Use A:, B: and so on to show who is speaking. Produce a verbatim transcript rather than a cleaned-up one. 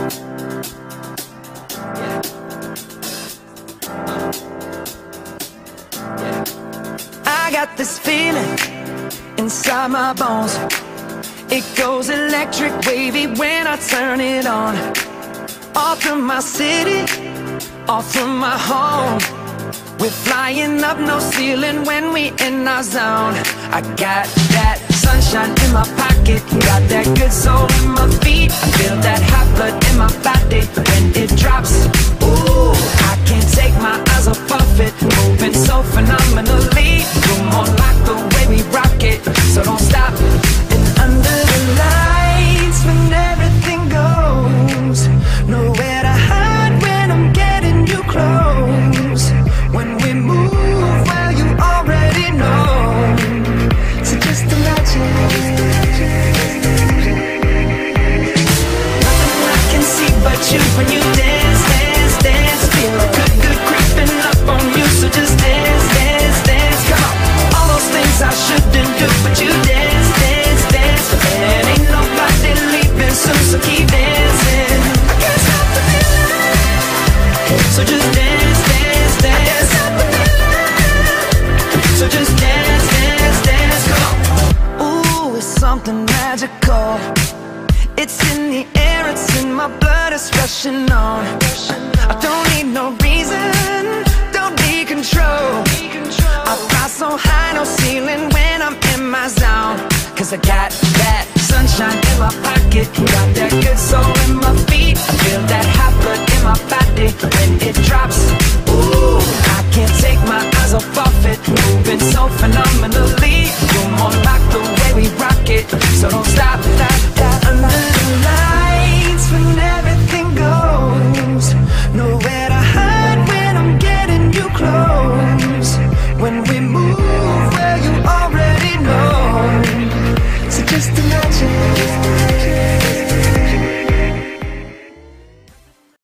A: I got this feeling inside my bones. It goes electric wavy when I turn it on. All through my city, all through my home. We're flying up, no ceiling when we in our zone. I got that sunshine in my pocket, got that good soul in my feet. I feel that hot blood in my body when it drops. Ooh, I can't take my eyes off of it, moving so phenomenally. You're more like the way we rock it, so don't stop. And under the lights, when everything goes, nowhere to hide when I'm getting you close. When we move, well, you already know. So just imagine. Nothing I can see but you when you dance, dance, dance. Feel good, good creeping up on you. So just dance, dance, dance. Come on. All those things I shouldn't do, but you dance, dance, dance. And ain't nobody leaving soon, so keep dancing. I can't stop the feeling. So just dance, dance, dance. So just dance, dance, dance, come on. Ooh, it's something magical. It's in the air, it's in my blood, it's rushing on. I don't need no reason, don't need control. I fly so high, no ceiling when I'm in my zone. Cause I got that sunshine in my pocket, got that good soul in my feet. I feel that hot blood in my body when it drops. Ooh, I can't take my eyes off of it, moving so phenomenally. You're more like the way we rock it, so don't stop, stop, stop. Under the lights, when everything goes, nowhere to hide when I'm getting you close. When we move, well, you already know. So just imagine.